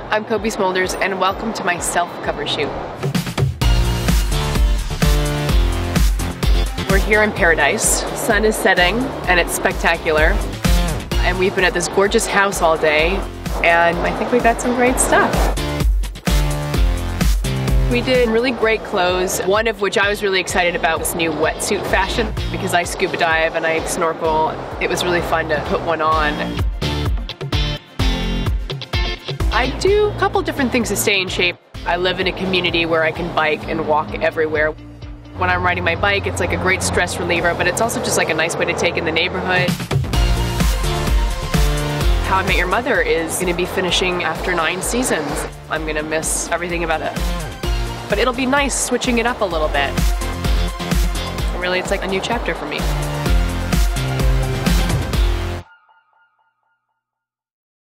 I'm Kobe Smulders, and welcome to my self-cover shoot. We're here in paradise. Sun is setting, and it's spectacular. And we've been at this gorgeous house all day, and I think we got some great stuff. We did really great clothes, one of which I was really excited about, this new wetsuit fashion. Because I scuba dive and I snorkel, it was really fun to put one on. I do a couple different things to stay in shape. I live in a community where I can bike and walk everywhere. When I'm riding my bike, it's like a great stress reliever, but it's also just like a nice way to take in the neighborhood. How I Met Your Mother is going to be finishing after 9 seasons. I'm going to miss everything about it. But it'll be nice switching it up a little bit. Really, it's like a new chapter for me.